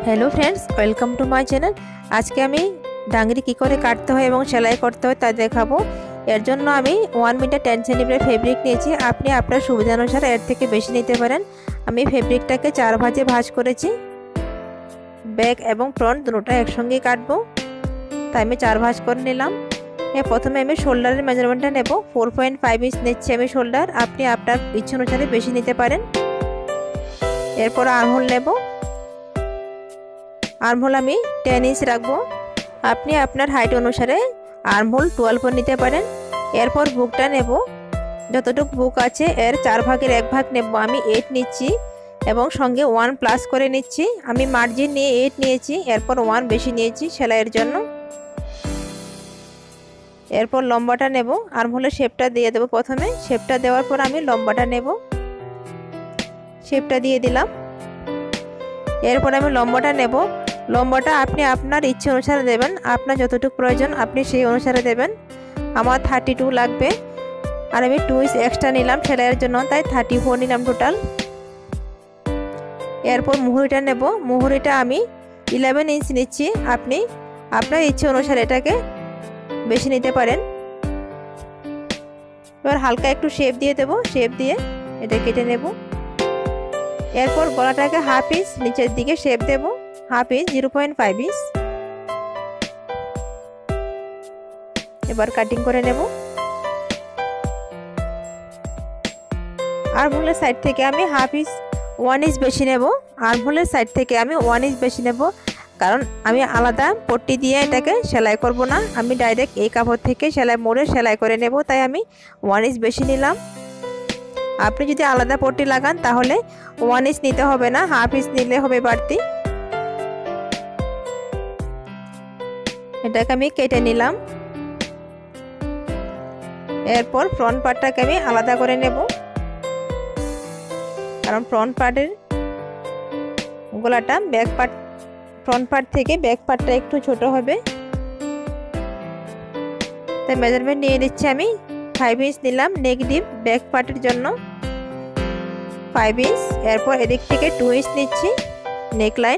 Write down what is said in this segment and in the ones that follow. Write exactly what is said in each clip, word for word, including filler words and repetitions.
Hello friends welcome to my channel. आज के आमी डांगरी की करे काटते हैं एवं सेलाई करते हैं ता देखाबो। एर जन्य आमी one metre ten centimetre fabric निয়েছি। আপনি আপনার সুবিধা অনুসারে এর থেকে বেশি নিতে পারেন। আমি ফেব্রিকটাকে চার ভাঁজে ভাঁজ করেছি। ব্যাক এবং ফ্রন্ট দুটোটা একসঙ্গে কাটবো, তাই আমি চার ভাঁজ করে নিলাম। এর প্রথমে আমি শোল্ডারের মেজারমেন্টটা নেব। ফোর পয়েন্ট ফাইভ ইঞ্চ নিচ্ছি আমি শোল্ডার। আপনি আপনার ইচ্ছা অনুসারে বেশি নিতে পারেন। এরপর আর্মহোল নেব। आर्महोल आमी टेन इंच रखबो। अपनी आपनार हाइट अनुसारे आर्महोल टुएल्व निते पारेन। एरपर बुकटा नेब। जतटुक बुक आछे एर चार भागेर एक भाग नेब। आमी एट निচ্ছি এবং সঙ্গে ওয়ান প্লাস করে নিচ্ছি। আমি মার্জিন নিয়ে एट নিয়েছি, এরপর ওয়ান বেশি নিয়েছি সেলাইয়ের জন্য। এরপর লম্বাটা নেব। আর্মহোলের শেপটা দিয়ে দেব। প্রথমে শেপটা দেওয়ার পর আমি লম্বাটা নেব। শেপটা দিয়ে দিলাম। এরপর আমি লম্বাটা নেব। লম্বাটা আপনি আপনার ইচ্ছে অনুসারে দেবেন। আপনার যতটুকু প্রয়োজন আপনি সেই অনুসারে দেবেন। আমার থার্টি টু লাগবে, আর আমি টু ইঞ্চ এক্সট্রা নিলাম সেলাইয়ের জন্য, তাই থার্টি ফোর নিলাম টোটাল। এরপর মুহুরিটা নেব। মুহুরিটা আমি ইলেভেন ইঞ্চ নিচ্ছি। আপনি আপনার ইচ্ছে অনুসারে এটাকে বেশি নিতে পারেন। এবার হালকা একটু শেপ দিয়ে দেব। শেপ দিয়ে এটা কেটে নেব। এরপর গলাটাকে হাফ ইঞ্চ নিচের দিকে শেপ দেব। Half inch zero point five inch. এবার কাটিং করে নেব। আর্মহোলের সাইড থেকে আমি হাফ ইঞ্চ ওয়ান ইঞ্চ বেশি নেব। আর্মহোলের সাইড থেকে আমি ওয়ান ইঞ্চ বেশি নেব, কারণ আমি আলাদা পট্টি দিয়ে এটাকে সেলাই করব না। আমি ডাইরেক্ট এই কাপড় থেকে সেলাই মোড়ে সেলাই করে নেব, তাই আমি ওয়ান ইঞ্চ বেশি নিলাম। আপনি যদি আলাদা পট্টি লাগান তাহলে ওয়ান ইঞ্চ নিতে হবে না, হাফ ইঞ্চ নিলে হবে বাড়তি। এটাকে আমি কেটে নিলাম। এরপর ফ্রন্ট পার্টটাকে আমি আলাদা করে নেব, কারণ ফ্রন্ট পার্টের গলাটা ব্যাক পার্ট ফ্রন্ট পার্ট থেকে ব্যাক পার্টটা একটু ছোট হবে, তাই মেজারমেন্ট নিয়ে নিচ্ছি। আমি ফাইভ ইঞ্চ নিলাম নেগেটিভ ব্যাক পার্টের জন্য, ফাইভ ইঞ্চ। এরপর এদিক থেকে টু ইঞ্চ নিচ্ছি নেকলাইন।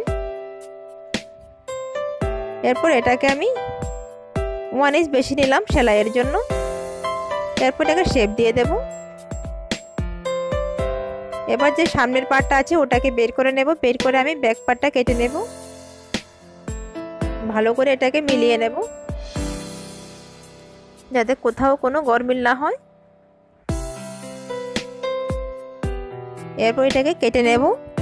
এরপর এটাকে আমি ওয়ান ইঞ্চ বেশি নিলাম সেলাইয়ের জন্য। এরপর এটাকে শেপ দিয়ে দেব। এবার যে সামনের পার্টটা আছে ওটাকে বের করে নেব। বের করে আমি ব্যাক পার্টটা কেটে নেব। ভালো করে এটাকে মিলিয়ে নেব, যাতে কোথাও কোনো গরমিল না হয়। এরপর এটাকে কেটে নেব।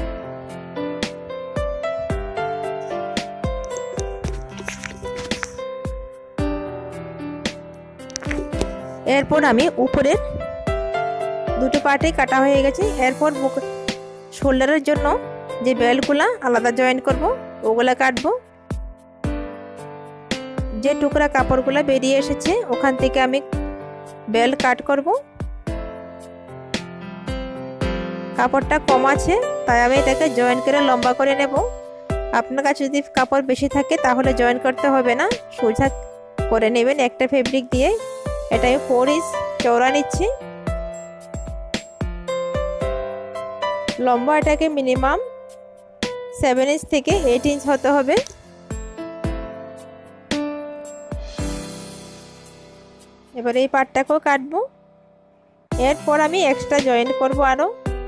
এরপর আমি উপরের দুটো পার্টে কাটা হয়ে গেছে। এরপর বুক শোল্ডারের জন্য যে বেল্টগুলা আলাদা জয়েন করব ওগুলা কাটবো। যে টুকরা কাপড়গুলো বেরিয়ে এসেছে ওখান থেকে আমি বেল্ট কাট করব। কাপড়টা কম আছে তাই আমি এটাকে জয়েন করে লম্বা করে নেব। আপনার কাছে যদি কাপড় বেশি থাকে তাহলে জয়েন করতে হবে না, সোজা করে নেবেন একটা ফেব্রিক দিয়ে। এটা আমি ফোর ইঞ্চ চওড়া নিচ্ছি। লম্বা এটাকে মিনিমাম সেভেন ইঞ্চ থেকে এইট ইঞ্চ হতে হবে। এবার এই পার্টটাকেও কাটবো। এরপর আমি এক্সট্রা জয়েন করব আরো।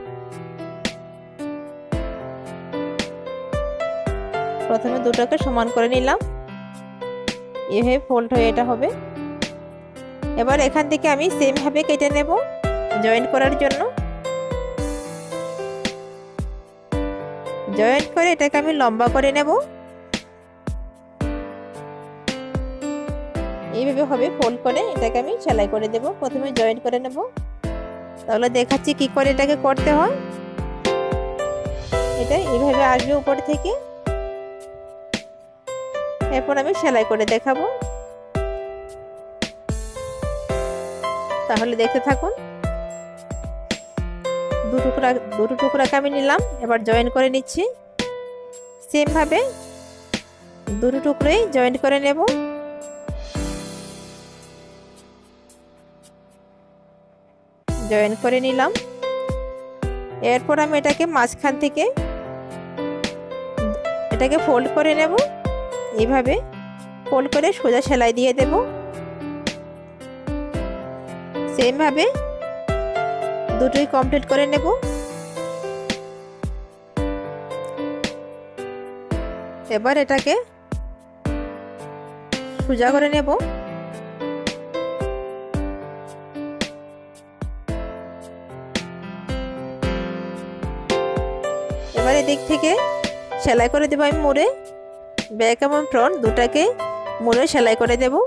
প্রথমে দুটোকে সমান করে নিলাম, এভাবে ফোল্ড হয়ে এটা হবে। এবার এখান থেকে আমি সেম ভাবে কেটে নেব জয়েন করার জন্য। জয়েন করে এটাকে আমি লম্বা করে নেব। এইভাবে হবে ফোল্ড করে এটাকে আমি সেলাই করে দেব। প্রথমে জয়েন করে নেব, তাহলে দেখাচ্ছি কি করে এটাকে করতে হয়। এটা এইভাবে আসবে উপর থেকে। এরপর আমি সেলাই করে দেখাবো, তাহলে দেখতে থাকুন। দু টুকরা দুটো টুকরাকে আমি নিলাম, এবার জয়েন করে নিচ্ছি। সেম ভাবে দুটো টুকরোই জয়েন করে নেব। জয়েন করে নিলাম। এরপর আমি এটাকে মাঝখান থেকে এটাকে ফোল্ড করে নেব। এইভাবে ফোল্ড করে সোজা সেলাই দিয়ে দেব। সেম ভাবে দুটোই কমপ্লিট করে নেব। এবার এটাকে সোজা করে নেব। এবার এদিক থেকে সেলাই করে দেব আমি মুড়ে। ব্যাক এবং ফ্রন্ট দুটাকে মুড়ে সেলাই করে দেব।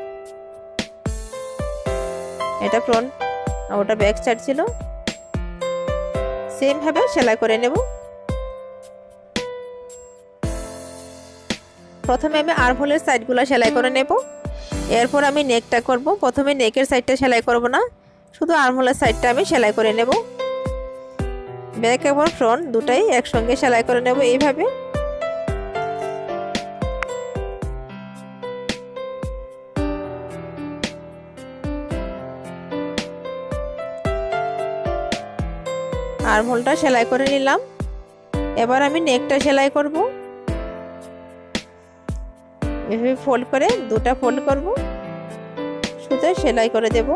এটা ফ্রন্ট আর ওটা ব্যাক সাইড ছিল। সেম ভাবে সেলাই করে নেব। প্রথমে আমি আর্মহোলের সাইডগুলো সেলাই করে নেব। এরপর আমি নেকটা করব। প্রথমে নেকের সাইডটা সেলাই করব না, শুধু আর্মহোলের সাইডটা আমি সেলাই করে নেব। ব্যাক এবং ফ্রন্ট দুটাই একসঙ্গে সেলাই করে নেব এইভাবে। আর্মহোলটা সেলাই করে নিলাম। এবার আমি নেকটা সেলাই করব। এভাবে ফোল্ড করে দুটা ফোল্ড করব, সুতো সেলাই করে দেব।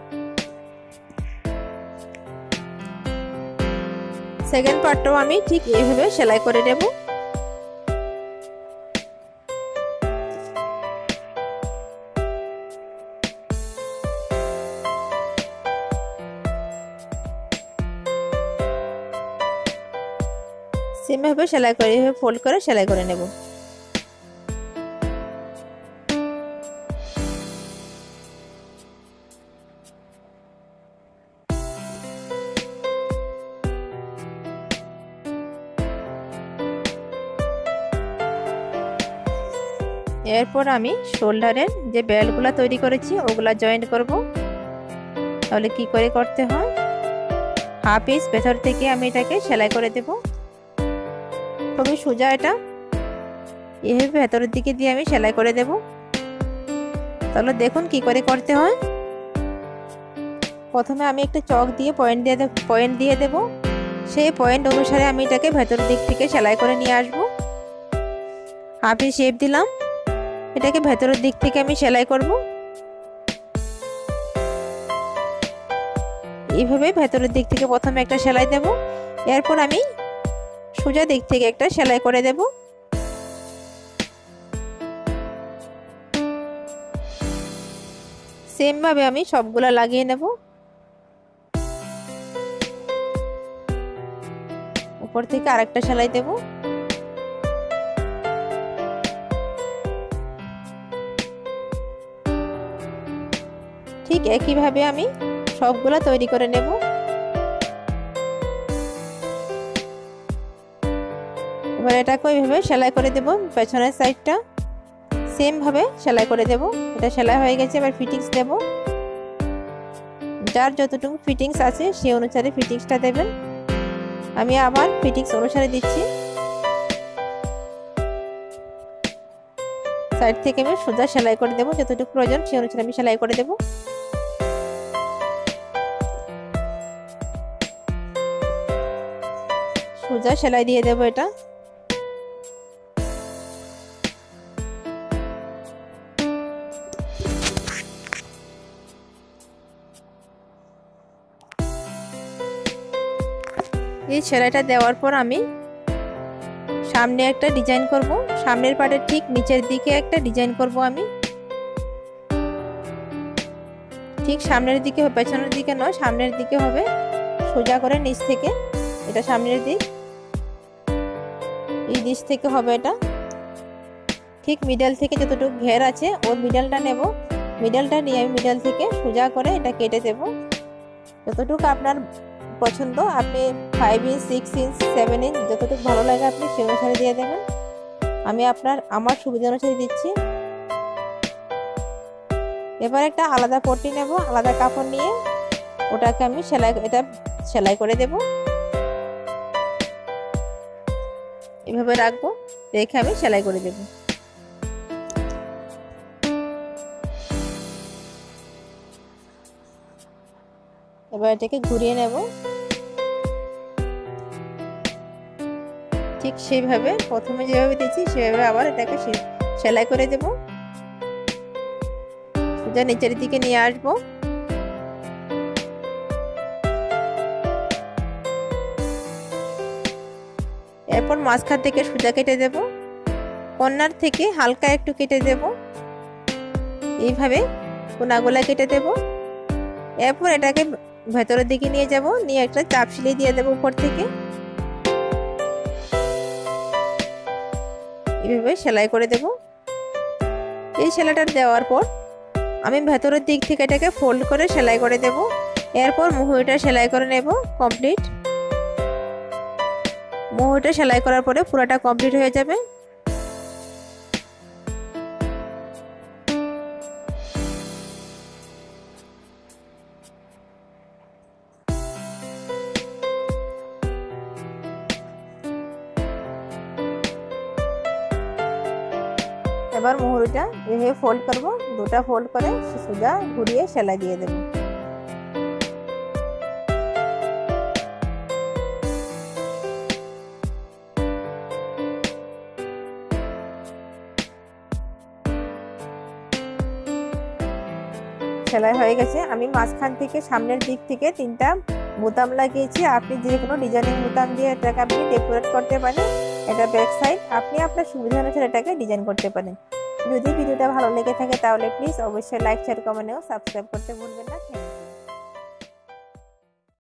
সেকেন্ড পার্টটাও আমি ঠিক এইভাবে সেলাই করে নেব। সেম ভাবে সেলাই করে এইভাবে ফোল্ড করে সেলাই করে নেব। এরপর আমি শোল্ডারের যে বেল্টগুলো তৈরি করেছি ওগুলা জয়েন্ট করব। তাহলে কি করে করতে হয়, হাফ ইঞ্চ ভেতর থেকে আমি এটাকে সেলাই করে দেব। খুবই সোজা, এটা এইভাবে ভেতরের দিকে দিয়ে আমি সেলাই করে দেব। তাহলে দেখুন কি করে করতে হয়। প্রথমে আমি একটা চক দিয়ে পয়েন্ট দিয়ে পয়েন্ট দিয়ে দেব। সেই পয়েন্ট অনুসারে আমি এটাকে ভেতরের দিক থেকে সেলাই করে নিয়ে আসব। হাফ ইঞ্চ শেপ দিলাম, এটাকে ভেতরের দিক থেকে আমি সেলাই করব। এইভাবে ভেতরের দিক থেকে প্রথমে একটা সেলাই দেব। এরপর আমি সোজা দিক থেকে একটা সেলাই করে দেব। সেম ভাবে আমি সবগুলা লাগিয়ে নেব। উপর থেকে আরেকটা সেলাই দেব। ঠিক একইভাবে আমি সবগুলা তৈরি করে নেব। এবার এটাকে ওইভাবে সেলাই করে দেব। পেছনের সাইডটা সেম ভাবে সেলাই করে দেব। এটা সেলাই হয়ে গেছে। এবার ফিটিংস দেব। যার যতটুকু ফিটিংস আছে সেই অনুসারে ফিটিংসটা দেবেন। আমি আবার ফিটিংস অনুসারে দিচ্ছি। সাইড থেকে আমি সোজা সেলাই করে দেব। যতটুকু প্রয়োজন সেই অনুসারে আমি সেলাই করে দেব। সোজা সেলাই দিয়ে দেব। এটা এই সেলাইটা দেওয়ার পর আমি সামনে একটা ডিজাইন করব। সামনের পার্টের ঠিক নিচের দিকে একটা ডিজাইন করব আমি। ঠিক সামনের দিকে, পেছনের দিকে নয়, সামনের দিকে হবে। সোজা করে নিচ থেকে, এটা সামনের দিক, এই দিক থেকে হবে এটা। ঠিক মিডল থেকে যতটুকু ঘের আছে ওর মিডলটা নেব। মিডলটা নিয়ে আমি মিডল থেকে সোজা করে এটা কেটে দেব। যতটুকু আপনার পছন্দ, আপনি five inch, six inch, seven inch যতটুকু ভালো লাগে আপনি সেই অনুসারে দিয়ে দেবেন। আমি আপনার আমার সুবিধা অনুসারে দিচ্ছি। এবার একটা আলাদা পট্টি নেব। আলাদা কাপড় নিয়ে ওটাকে আমি সেলাই এটা সেলাই করে দেব। এভাবে রাখবো, রেখে আমি সেলাই করে দেব। এবার এটাকে ঘুরিয়ে নেব। ঠিক সেইভাবে প্রথমে যেভাবে দিয়েছি সেভাবে আবার এটাকে সেলাই করে দেব। সোজা নিচের দিকে নিয়ে আসবো। এরপর মাঝখান থেকে সোজা কেটে দেব, কর্নার থেকে হালকা একটু কেটে দেব, এইভাবে কোনাগুলা কেটে দেব। এরপর এটাকে ভেতরের দিকে নিয়ে যাব, নিয়ে একটা চাপ সেলাই দিয়ে দেব উপর থেকে। এইভাবে সেলাই করে দেব। এই সেলাইটা দেওয়ার পর আমি ভেতরের দিক থেকে এটাকে ফোল্ড করে সেলাই করে দেব। এরপর মুহুরিটা সেলাই করে নেব কমপ্লিট। মুহুরিটা সেলাই করার পরে পুরোটা কমপ্লিট হয়ে যাবে। এবার মুহুরিটা এভাবে ফোল্ড করব, দুটা ফোল্ড করে সোজা ঘুরিয়ে সেলাই দিয়ে দেব। সেলাই হয়ে গেছে। আমি মাঝখান থেকে সামনের দিক থেকে তিনটা বোতাম লাগিয়েছি। আপনি যে কোনো ডিজাইনিং বোতাম দিয়ে এটাকে আপনি ডেকোরেট করতে পারেন। এটা ব্যাক সাইড, আপনি আপনার সুবিধা অনুসারে এটাকে ডিজাইন করতে পারেন। যদি ভিডিওটা ভালো লেগে থাকে তাহলে প্লিজ অবশ্যই লাইক, শেয়ার, কমেন্ট ও সাবস্ক্রাইব করতে ভুলবেন না।